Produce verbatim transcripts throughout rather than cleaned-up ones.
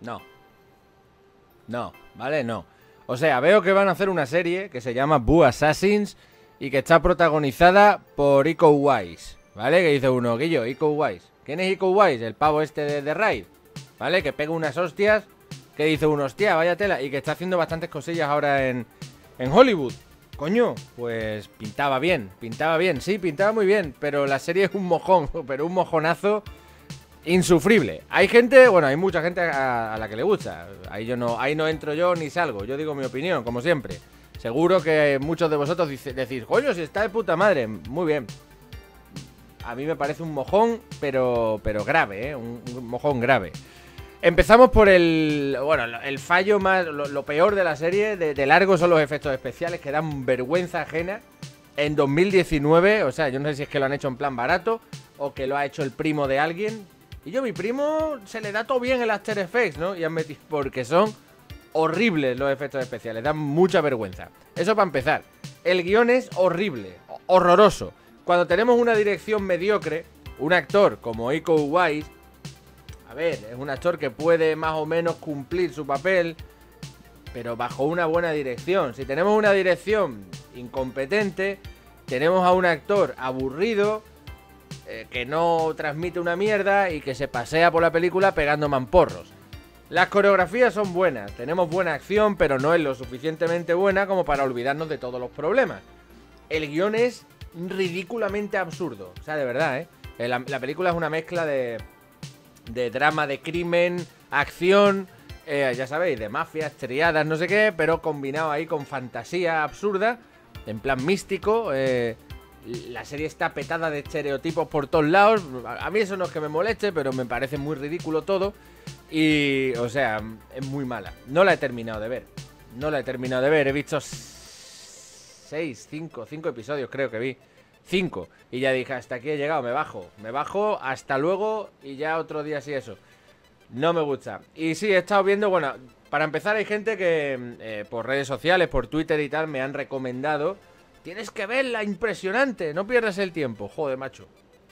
No. No, ¿vale? No. O sea, veo que van a hacer una serie que se llama Boo Assassins y que está protagonizada por Iko Uwais, ¿vale? Que dice uno, Guillo, Iko Uwais. ¿Quién es Iko Uwais? El pavo este de The Raid, ¿vale? Que pega unas hostias, que dice uno, hostia, vaya tela, y que está haciendo bastantes cosillas ahora en, en Hollywood. Coño, pues pintaba bien, pintaba bien, sí, pintaba muy bien, pero la serie es un mojón, pero un mojonazo insufrible. Hay gente, bueno, hay mucha gente a, a la que le gusta. Ahí yo no, ahí no entro yo ni salgo. Yo digo mi opinión, como siempre. Seguro que muchos de vosotros dice, decís, coño, si está de puta madre. Muy bien. A mí me parece un mojón, pero, pero grave, ¿eh? Un, un mojón grave. Empezamos por el, bueno, el fallo más, lo, lo peor de la serie, de, de largo son los efectos especiales que dan vergüenza ajena. En dos mil diecinueve, o sea, yo no sé si es que lo han hecho en plan barato o que lo ha hecho el primo de alguien. Y yo, mi primo, se le da todo bien el After Effects, ¿no? Y han metido, porque son horribles los efectos especiales, dan mucha vergüenza. Eso para empezar. El guión es horrible, horroroso. Cuando tenemos una dirección mediocre, un actor como Iko Uwais, a ver, es un actor que puede más o menos cumplir su papel, pero bajo una buena dirección. Si tenemos una dirección incompetente, tenemos a un actor aburrido, eh, que no transmite una mierda y que se pasea por la película pegando mamporros. Las coreografías son buenas, tenemos buena acción, pero no es lo suficientemente buena como para olvidarnos de todos los problemas. El guión es ridículamente absurdo, o sea, de verdad, ¿eh? La, la película es una mezcla de, de drama, de crimen, acción, eh, ya sabéis, de mafias, triadas, no sé qué, pero combinado ahí con fantasía absurda, en plan místico. eh, La serie está petada de estereotipos por todos lados. A mí eso no es que me moleste, pero me parece muy ridículo todo. Y, o sea, es muy mala. No la he terminado de ver. No la he terminado de ver. He visto seis, cinco, cinco episodios creo que vi. Cinco. Y ya dije, hasta aquí he llegado, me bajo. Me bajo, hasta luego y ya otro día sí eso. No me gusta. Y sí, he estado viendo, bueno, para empezar hay gente que eh, por redes sociales, por Twitter y tal, me han recomendado: tienes que verla, impresionante, no pierdas el tiempo. Joder, macho.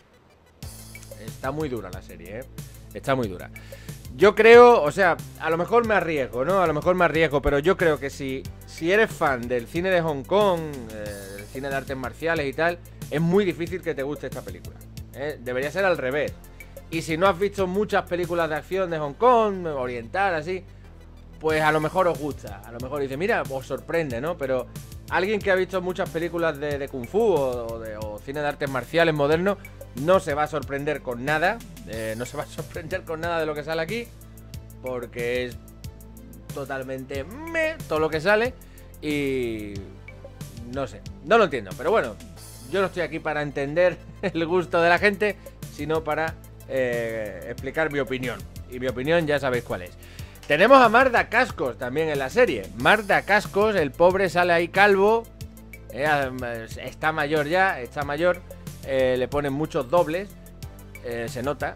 Está muy dura la serie, ¿eh? Está muy dura. Yo creo, o sea, a lo mejor me arriesgo, ¿no? A lo mejor me arriesgo, pero yo creo que si, si eres fan del cine de Hong Kong, eh, del cine de artes marciales y tal, es muy difícil que te guste esta película, ¿eh? Debería ser al revés. Y si no has visto muchas películas de acción de Hong Kong, oriental, así, pues a lo mejor os gusta. A lo mejor dice, mira, os sorprende, ¿no? Pero alguien que ha visto muchas películas de, de Kung Fu o, o, de, o cine de artes marciales modernos no se va a sorprender con nada. Eh, no se va a sorprender con nada de lo que sale aquí, porque es totalmente meh todo lo que sale. Y no sé, no lo entiendo. Pero bueno, yo no estoy aquí para entender el gusto de la gente, sino para eh, explicar mi opinión. Y mi opinión ya sabéis cuál es. Tenemos a Marc Dacascos también en la serie. Marc Dacascos, el pobre sale ahí calvo, eh, está mayor ya, está mayor, eh, le ponen muchos dobles, eh, se nota.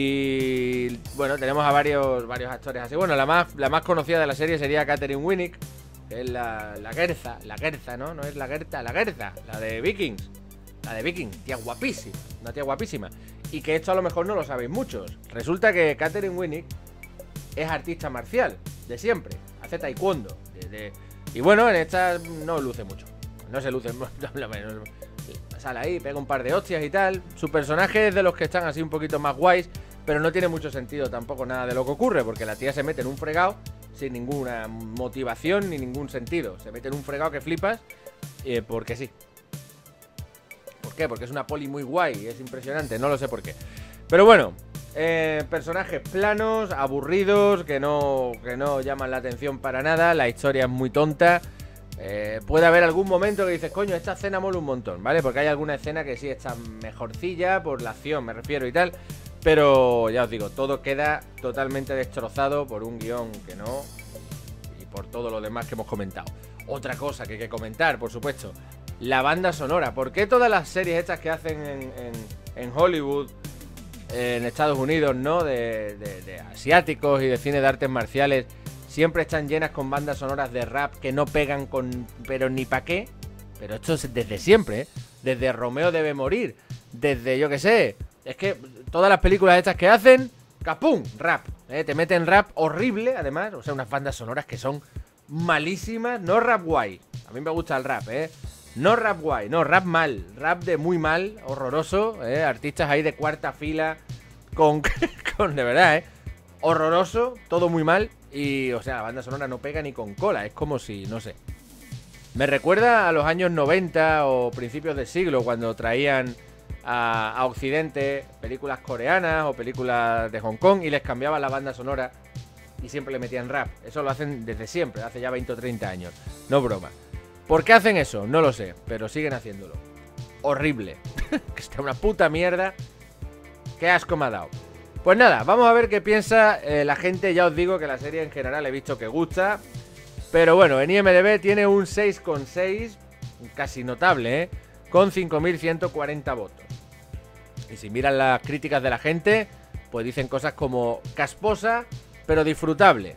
Y bueno, tenemos a varios, varios actores así. Bueno, la más, la más conocida de la serie sería Catherine Winnick, que es la, la Gerza, la Gerza, ¿no? No es la Gerta, la Gerza, la de Vikings. La de Vikings, tía guapísima, una tía guapísima. Y que esto a lo mejor no lo sabéis muchos. Resulta que Catherine Winnick es artista marcial, de siempre, hace taekwondo. De, de... Y bueno, en esta no luce mucho. No se luce, sale ahí, pega un par de hostias y tal. Su personaje es de los que están así un poquito más guays, pero no tiene mucho sentido tampoco nada de lo que ocurre, porque la tía se mete en un fregado sin ninguna motivación ni ningún sentido. Se mete en un fregado que flipas, eh, porque sí. ¿Por qué? Porque es una poli muy guay, es impresionante, no lo sé por qué. Pero bueno, eh, personajes planos, aburridos, que no, que no llaman la atención para nada. La historia es muy tonta. Eh, puede haber algún momento que dices, coño, esta escena mola un montón, ¿vale? Porque hay alguna escena que sí está mejorcilla, por la acción me refiero y tal. Pero ya os digo, todo queda totalmente destrozado por un guión que no, y por todo lo demás que hemos comentado. Otra cosa que hay que comentar, por supuesto, la banda sonora. ¿Por qué todas las series estas que hacen en, en, en Hollywood, en Estados Unidos, ¿no? De, de, de asiáticos y de cine de artes marciales, siempre están llenas con bandas sonoras de rap que no pegan con... pero ni pa' qué? Pero esto es desde siempre, ¿eh? Desde Romeo debe morir, desde yo qué sé. Es que todas las películas estas que hacen, ¡Capum! Rap. ¿eh? Te meten rap horrible, además. O sea, unas bandas sonoras que son malísimas. No rap guay. A mí me gusta el rap, ¿eh? No rap guay, no, rap mal. Rap de muy mal, horroroso. ¿eh? Artistas ahí de cuarta fila. Con, con, de verdad, ¿eh? Horroroso, todo muy mal. Y, o sea, la banda sonora no pega ni con cola. Es como si, no sé. Me recuerda a los años noventa o principios del siglo, cuando traían a, a Occidente películas coreanas o películas de Hong Kong y les cambiaban la banda sonora y siempre le metían rap. Eso lo hacen desde siempre, hace ya veinte o treinta años. No broma. ¿Por qué hacen eso? No lo sé, pero siguen haciéndolo. Horrible. Que está una puta mierda. Qué asco me ha dado. Pues nada, vamos a ver qué piensa eh, la gente. Ya os digo que la serie en general he visto que gusta. Pero bueno, en I M D B tiene un seis coma seis, casi notable, ¿eh? Con cinco mil ciento cuarenta votos. Y si miran las críticas de la gente, pues dicen cosas como casposa, pero disfrutable.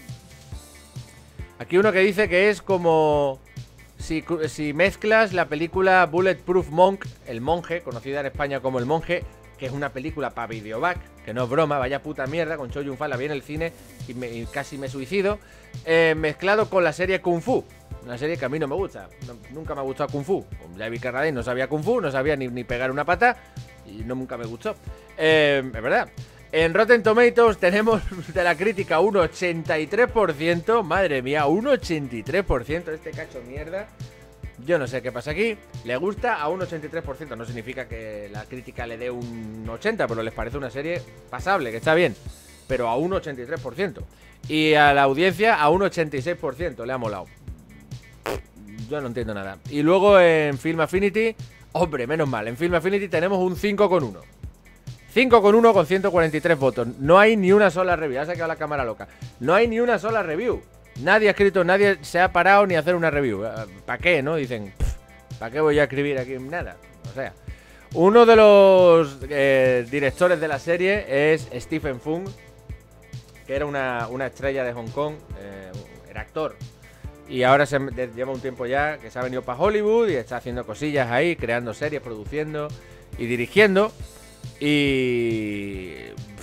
Aquí uno que dice que es como si, si mezclas la película Bulletproof Monk, El Monje, conocida en España como El Monje, que es una película para videoback, que no es broma, vaya puta mierda, con Chow Yun-fat la vi en el cine y, me, y casi me suicido, eh, mezclado con la serie Kung Fu, una serie que a mí no me gusta, no, nunca me ha gustado Kung Fu. Ya vi que Radin no sabía Kung Fu, no sabía ni, ni pegar una pata y no, nunca me gustó, eh, es verdad. En Rotten Tomatoes tenemos de la crítica un ochenta y tres por ciento, madre mía, un ochenta y tres por ciento de este cacho mierda. Yo no sé qué pasa aquí. Le gusta a un ochenta y tres por ciento. No significa que la crítica le dé un ochenta, pero les parece una serie pasable, que está bien. Pero a un ochenta y tres por ciento. Y a la audiencia a un ochenta y seis por ciento. Le ha molado. Yo no entiendo nada. Y luego en Film Affinity, hombre, menos mal. En Film Affinity tenemos un cinco coma uno. cinco coma uno con ciento cuarenta y tres votos. No hay ni una sola review. Ha sacado la cámara loca. No hay ni una sola review. Nadie ha escrito, nadie se ha parado ni a hacer una review. ¿Para qué, no? Dicen, ¿para qué voy a escribir aquí? Nada. O sea, uno de los eh, directores de la serie es Stephen Fung, que era una, una estrella de Hong Kong, eh, era actor. Y ahora se lleva un tiempo ya que se ha venido para Hollywood y está haciendo cosillas ahí, creando series, produciendo y dirigiendo. Y...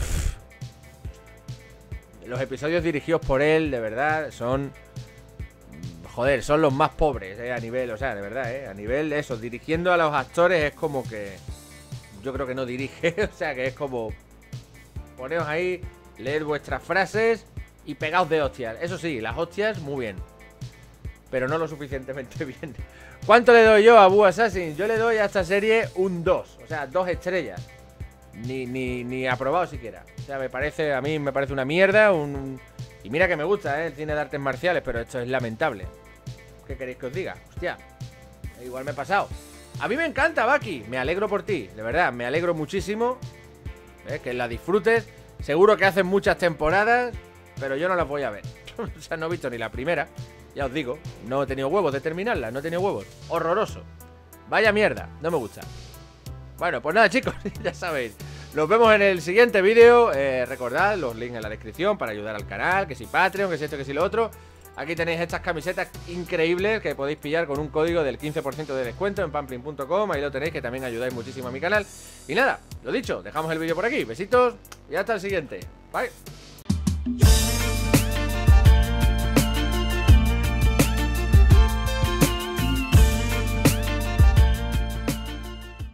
los episodios dirigidos por él, de verdad, son... joder, son los más pobres, eh, a nivel, o sea, de verdad, eh, a nivel de eso, dirigiendo a los actores es como que... yo creo que no dirige, o sea, que es como... poneos ahí, leed vuestras frases y pegaos de hostias. Eso sí, las hostias, muy bien. Pero no lo suficientemente bien. ¿Cuánto le doy yo a Boo Assassin? Yo le doy a esta serie un dos, o sea, dos estrellas. Ni, ni, ni aprobado siquiera. O sea, me parece, a mí me parece una mierda. Un... Y mira que me gusta, ¿eh? El cine de artes marciales, pero esto es lamentable. ¿Qué queréis que os diga? Hostia, igual me he pasado. A mí me encanta, Baki. Me alegro por ti, de verdad, me alegro muchísimo. ¿eh? Que la disfrutes. Seguro que hacen muchas temporadas, pero yo no las voy a ver. O sea, no he visto ni la primera. Ya os digo, no he tenido huevos de terminarla. No he tenido huevos. Horroroso. Vaya mierda, no me gusta. Bueno, pues nada, chicos, ya sabéis. Nos vemos en el siguiente vídeo. eh, Recordad los links en la descripción para ayudar al canal. Que si Patreon, que si esto, que si lo otro. Aquí tenéis estas camisetas increíbles que podéis pillar con un código del quince por ciento de descuento en pamplin punto com. Ahí lo tenéis, que también ayudáis muchísimo a mi canal. Y nada, lo dicho, dejamos el vídeo por aquí. Besitos y hasta el siguiente. Bye.